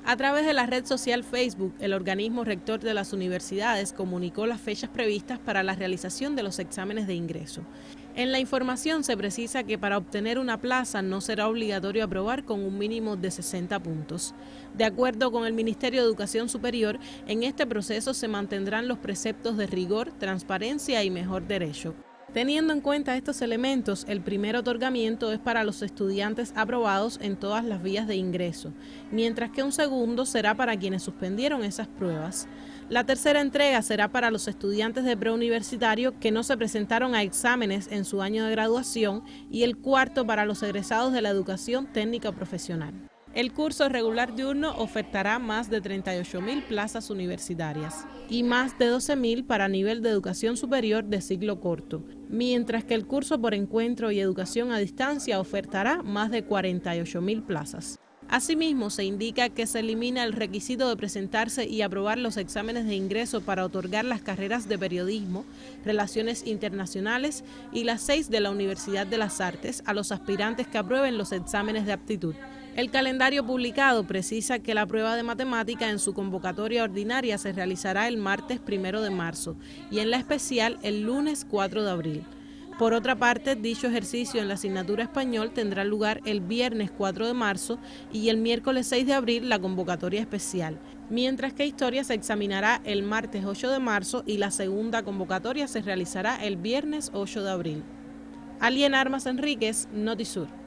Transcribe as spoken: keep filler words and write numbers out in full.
A través de la red social Facebook, el organismo rector de las universidades comunicó las fechas previstas para la realización de los exámenes de ingreso. En la información se precisa que para obtener una plaza no será obligatorio aprobar con un mínimo de sesenta puntos. De acuerdo con el Ministerio de Educación Superior, en este proceso se mantendrán los preceptos de rigor, transparencia y mejor derecho. Teniendo en cuenta estos elementos, el primer otorgamiento es para los estudiantes aprobados en todas las vías de ingreso, mientras que un segundo será para quienes suspendieron esas pruebas. La tercera entrega será para los estudiantes de preuniversitario que no se presentaron a exámenes en su año de graduación y el cuarto para los egresados de la educación técnica profesional. El curso regular diurno ofertará más de treinta y ocho mil plazas universitarias y más de doce mil para nivel de educación superior de ciclo corto, mientras que el curso por encuentro y educación a distancia ofertará más de cuarenta y ocho mil plazas. Asimismo, se indica que se elimina el requisito de presentarse y aprobar los exámenes de ingreso para otorgar las carreras de periodismo, relaciones internacionales y las seis de la Universidad de las Artes a los aspirantes que aprueben los exámenes de aptitud. El calendario publicado precisa que la prueba de matemática en su convocatoria ordinaria se realizará el martes primero de marzo y en la especial el lunes cuatro de abril. Por otra parte, dicho ejercicio en la asignatura español tendrá lugar el viernes cuatro de marzo y el miércoles seis de abril la convocatoria especial, mientras que historia se examinará el martes ocho de marzo y la segunda convocatoria se realizará el viernes ocho de abril. Alien Armas Enríquez, Notisur.